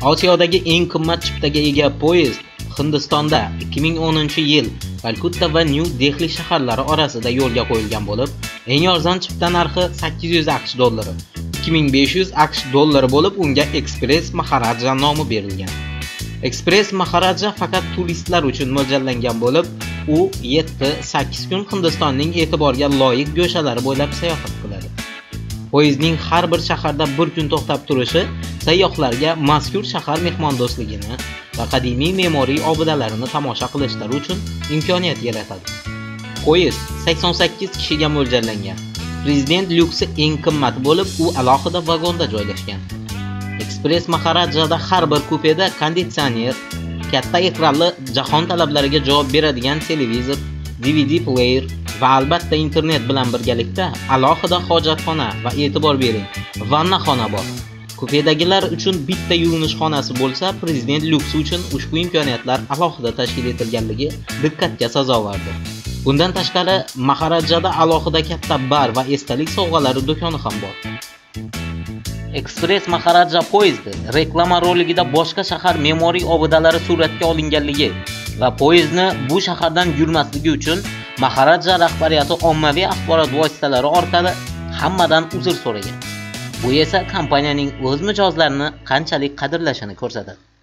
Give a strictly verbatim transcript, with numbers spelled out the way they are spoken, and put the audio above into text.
Osiyodagi eng qimmat chiptaga ega poyezd Hindistonda ikki ming o'ninchi yil Kalkutta va New Dehli shaharlari orasida yo'lga qo'yilgan bo'lib, eng arzon chipta narxi sakkiz yuz AQSh dollari, ikki ming besh yuz AQSh dollari bo'lib, unga Express Maharaja nomi berilgan. Express Maharaja faqat turistlar uchun mo'ljallangan bo'lib, u yetti sakkiz kun Hindistonning e'tiborga loyiq go'shalari bo'ylab sayohat qiladi. Poyezdning har bir shaharda bir kun to'xtab turishi sayyohlarga mazkur shahar mehmondo'stligini va qadimiy me'moriy obidalarini tomosha qilishlari uchun imkoniyat yaratadi. Poyezd sakson sakkiz kishiga mo'ljallangan. Prezident lyuksi eng qimmat bo'lib, u alohida vagonda joylashgan. Express Maharajada har bir kupeda konditsioner, katta ekranli jahon talablariga javob beradigan televizor, D V D player va albatta internet bilan birgalikda alohida hojatxona va e'tibor bering, vannaxona bor. Kupedagilar uchun bitta yuvinish xonasi bo'lsa, prezident lyuksi uchun ushbu imkoniyatlar alohida tashkil etilganligi diqqatga sazovordir. Bundan tashqari, Maharajada alohida katta bar va esdalik sovg'alari do'koni ham bor. Express Maharaja poyezdi reklama roligida boshqa shahar me'moriy obidalari suratga olinganligi va poyezdni bu shahardan yurmasligi uchun Maharaja rahbariyati ommaviy axborot vositalari orqali hammadan uzr so'ragan. Bu esa kompaniyaning o'z mijozlarini qanchalik qadrlashini ko'rsatadi.